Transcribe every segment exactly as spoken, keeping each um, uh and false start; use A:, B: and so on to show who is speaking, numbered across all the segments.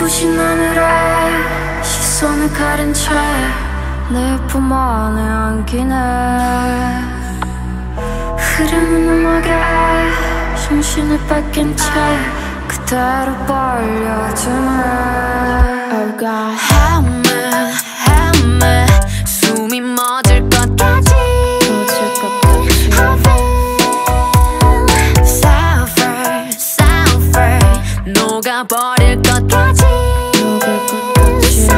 A: 눈부신 하늘에 시선을 가린 채 내 품 안에 안기네. 흐르는 음악에 정신을 뺏긴 채 그대로 빨려드네. Oh God, help me, help me. 숨이 멎을 것 같지. 멎을 것 같지. Suffer, suffer. 녹아버릴 것 같지. 녹을 것 같지.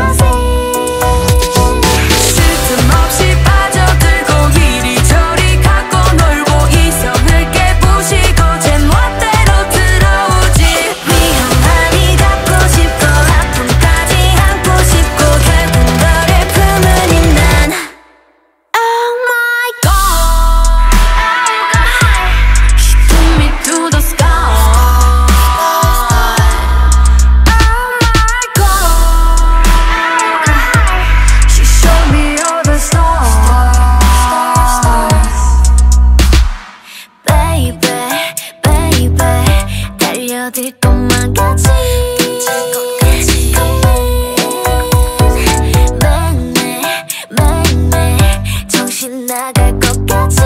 A: 쓸틈없이 빠져들고 이리저리 갖고 놀고 이성을 깨부시고 제 멋대로 들어오지. 위험하니 닿고 싶고 아픔까지 안고 싶고 결국 너를 품으니 난 Oh my God, she took me to the sky. 될 것만 같이 매일매일 매일매일 정신 나갈 것 같이.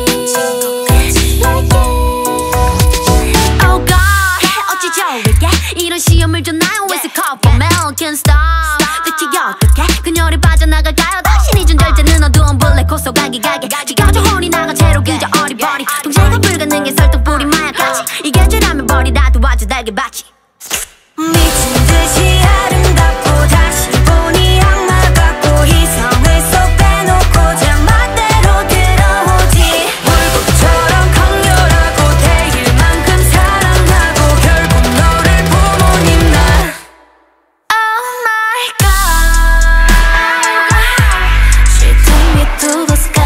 A: Oh God, 어찌 저에게 이런 시험을 줬나요? It's a call for mail, can't stop. 대체 어떻게 그녀를 빠져나갈까요? 당신이 준 절제는 어두운 블랙홀 속 가기가게 지겨져 혼이 나간 채로 그저 어리버리 통제가 불가능해 설득뿌리 마약같이 이게 죄라면 버리라 도와줘 달게 받지. 미친 듯이 아름답고 다시 보니 악마 같고 이성을 쏙 빼놓고 제 멋대로 들어오지. 불꽃처럼 강렬하고 대일 만큼 사랑하고 결국 너를 부모님 난 Oh my God, she took me to the sky.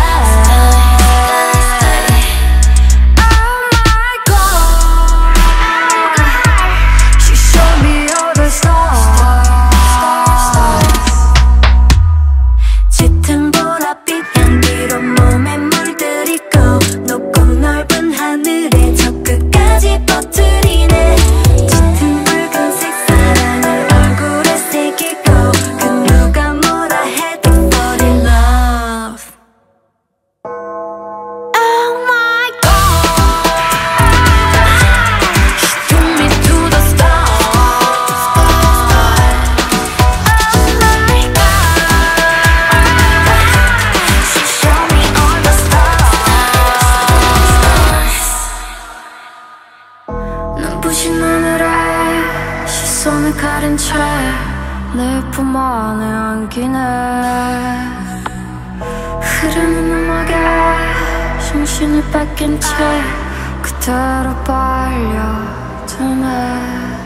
A: 눈부신 하늘에 시선을 가린 채 내 품 안에 안기네. 흐르는 음악에 정신을 뺏긴 채 그대로 빨려드네.